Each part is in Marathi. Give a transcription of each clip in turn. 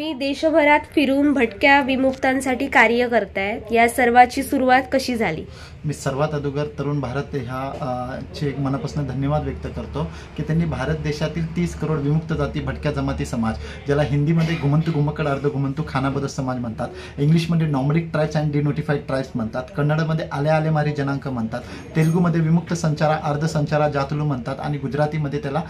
तुम्ही देशभरात फिरून भटक्या विमुक्तांसाठी कार्य करताय, या सर्वाची सुरुवात कशी झाली? मी सर्वात अगोदर तरुण भारत चे एक मनापासून धन्यवाद व्यक्त करतो की त्यांनी भारत देशातील 30 करोड विमुक्त जाती भटक्या जमाती समाज, ज्याला हिंदीमध्ये घुमंतू घुमक्कड अर्ध घुमंतू खानाबदोश समाज म्हणतात, इंग्लिशमध्ये nomadic tribes and denotified tribes म्हणतात, कन्नडमध्ये आले आले मारी जनांक म्हणतात, तेलुगूमध्ये विमुक्त संचारा अर्ध संचारा जातुलू म्हणतात आणि गुजरातीमध्ये त्याला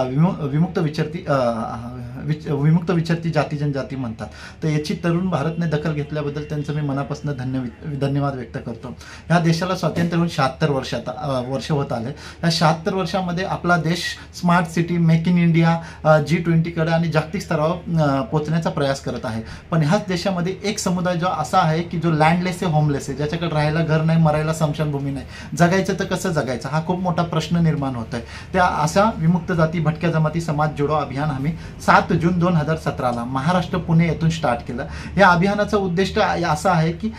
विमुक्त विचरती जाती जनजाती म्हणतात. तर याची तरुण भारतने दखल घेतल्याबद्दल त्यांचं मी मनापासून धन्यवाद व्यक्त करतो. ह्या देशाला स्वातंत्र्य होऊन 76 वर्ष होत आले. या 76 वर्षामध्ये आपला देश smart city, make in India, G20 कडे आणि जागतिक स्तरावर पोहोचण्याचा प्रयास करत आहे. पण ह्याच देशामध्ये एक समुदाय जो असा आहे की जो लँडलेस आहे, होमलेस आहे, ज्याच्याकडे राहायला घर नाही, मरायला स्मशानभूमी नाही, जगायचं तर कसं जगायचं, हा खूप मोठा प्रश्न निर्माण होत आहे. त्या अशा विमुक्त जाती भटक्या जमाती समाज जोडो अभियान आम्ही 7 जून 2017 महाराष्ट्र पुणे येथून स्टार्ट केलं. या अभियानाचा उद्दिष्ट असा आहे की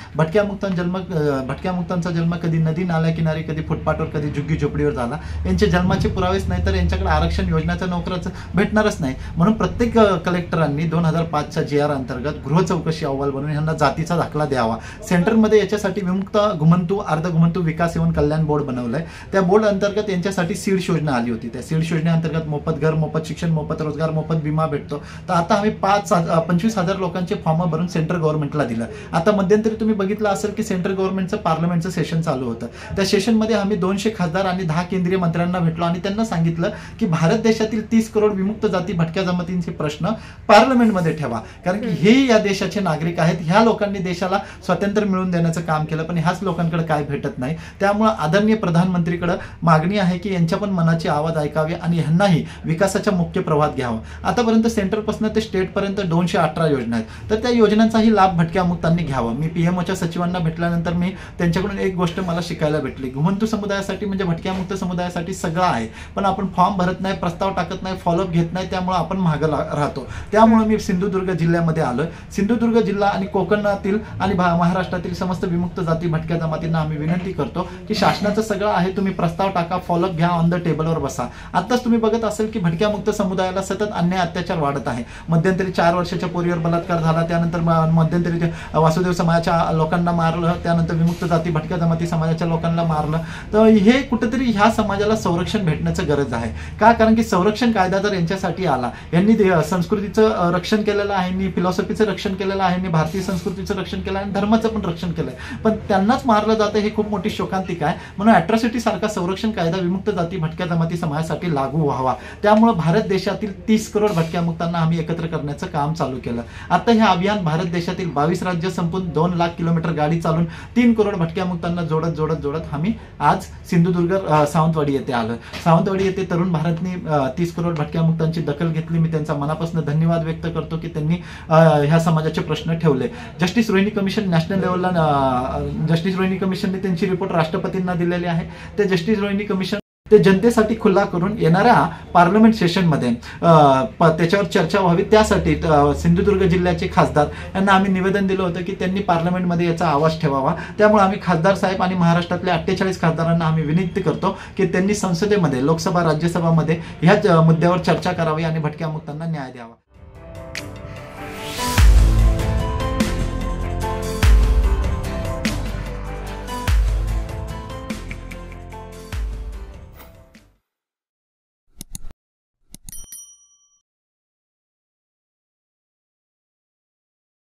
भटक्यामुक्तांचा जन्म कधी नदी नाल्या किनारी, कधी फुटपाथवर, कधी झुग्गी झोपडीवर झाला. यांचे जन्माचे पुरावेच नाही तर यांच्याकडे आरक्षण योजनाच्या नोकराचं भेटणारच नाही. म्हणून प्रत्येक कलेक्टरांनी 2005च्या GR अंतर्गत गृह चौकशी अहवाल बनवून यांना जातीचा दाखला द्यावा. सेंटरमध्ये याच्यासाठी विमुक्त घुमंतू अर्ध घुमंतू विकास एवं कल्याण बोर्ड बनवलंय. त्या बोर्ड अंतर्गत यांच्यासाठी सीड्स योजना आली होती. त्या सीड्स योजनेअंतर्गत मोफत घर, मोफत शिक्षण, मोफत रोजगार, मोफत विमा भेटतो. तर आता आम्ही 25,000 लोकांचे फॉर्म भरून सेंट्रल गव्हर्नमेंटला दिलं. आता मध्यंतरी तुम्ही बघितलं असेल की सेंट्रल गव्हर्नमेंटचं पार्लमेंटचं सेशन चालू होतं. त्या सेशनमध्ये आम्ही 200 खासदार आणि 10 केंद्रीय मंत्र्यांना भेटलो आणि त्यांना सांगितलं की भारत देशातील 30 करोड विमुक्त जाती भटक्या जमातींचे प्रश्न पार्लमेंटमध्ये ठेवा, कारण की हे या देशाचे नागरिक आहेत. ह्या लोकांनी देशाला स्वातंत्र्य मिळवून देण्याचं काम केलं, पण ह्याच लोकांकडे काय भेटत नाही. त्यामुळे आदरणीय प्रधानमंत्रीकडे मागणी आहे की यांच्या पण मनाची आवाज ऐकावी आणि ह्यांनाही विकासाच्या मुख्य प्रवाहात घ्यावं. आतापर्यंत सेंट्रलपासून ते स्टेटपर्यंत 218 योजना आहेत. तर त्या योजनांचाही लाभ भटक्या मुक्तांनी घ्यावा. मी PMOच्या सचिवांना भेटल्यानंतर मी त्यांच्याकडून एक गोष्ट मला शिकायला भेटली. घुमंतू समुदायासाठी म्हणजे भटक्या मुक्त समुदायासाठी सगळं आहे, पण आपण फॉर्म भरत नाही, प्रस्ताव टाकत नाही, फॉलोअप घेत नाही, त्यामुळे आपण मागं राहतो. त्यामुळे मी सिंधुदुर्ग जिल्ह्यामध्ये आलोय. सिंधुदुर्ग जिल्हा आणि कोकणातील आणि महाराष्ट्रातील समस्त विमुक्त जाती भटक्या जमातींना आम्ही विनंती करतो की शासनाचं सगळं आहे, तुम्ही प्रस्ताव टाका, फॉलोअप घ्या, ऑन द टेबलवर बसा. आताच तुम्ही बघत असेल की भटक्या मुक्त समुदायाला सतत अन्याय अत्याचार वाढत आहे. मध्यंतरी 4 वर्षाच्या पोरीवर बलात्कार झाला, त्यानंतर मध्यंतरी वासुदेव समाजाच्या लोकांना मारलं, त्यानंतर विमुक्त जाती भटक्या जमाती समाजाच्या लोकांना मारलं. तर हे कुठेतरी ह्या समाजाला संरक्षण भेटण्याचं गरज आहे. का? कारण की संरक्षण कायदा जर यांच्यासाठी आला, यांनी संस्कृतीचं रक्षण केलेलं आहे, यांनी फिलॉसॉफीचं रक्षण केलेलं आहे, यांनी भारतीय संस्कृतीचं रक्षण केलं आणि धर्माचं पण रक्षण केलंय, पण त्यांनाच मारलं जातं, हे खूप मोठी शोकांतिका आहे. म्हणून अॅट्रॉसिटी सारखा संरक्षण कायदा विमुक्त जाती भटक्या जमाती समाजासाठी लागू व्हावा. त्यामुळे भारत देशातील 30 करोड भटक्या मुक्तांना आम्ही एकत्र करण्याचं काम चालू केलं. आता हे अभियान भारत देशातील 22 राज्य संपून 2 लाख किलोमीटर गाडी चालून 3 करोड भटक्या मुक्तांना जोडत आम्ही आज सिंधुदुर्ग सावंतवाडी येथे आलो. सावंतवाडी येथे तरुण भारतने 30 करोड भटक्या मुक्तांची दखल घेतली. मी त्यांचा मनापासून धन्यवाद व्यक्त करतो की त्यांनी ह्या समाजाचे प्रश्न ठेवले. जस्टिस रोहिणी कमिशन नॅशनल लेवलला जस्टिस रोहिणी कमिशनने त्यांची रिपोर्ट राष्ट्रपतींना दिलेली आहे. ते जस्टिस रोहिणी कमिशन ते जनतेसाठी खुला करून येणाऱ्या पार्लमेंट सेशनमध्ये त्याच्यावर चर्चा व्हावी, त्यासाठी सिंधुदुर्ग जिल्ह्याचे खासदार यांना आम्ही निवेदन दिलं होतं की त्यांनी पार्लमेंटमध्ये याचा आवाज ठेवावा. त्यामुळे आम्ही खासदार साहेब आणि महाराष्ट्रातल्या 48 खासदारांना आम्ही विनंती करतो की त्यांनी संसदेमध्ये, लोकसभा, राज्यसभामध्ये ह्याच मुद्द्यावर चर्चा करावी आणि भटक्या मुक्तांना न्याय द्यावा.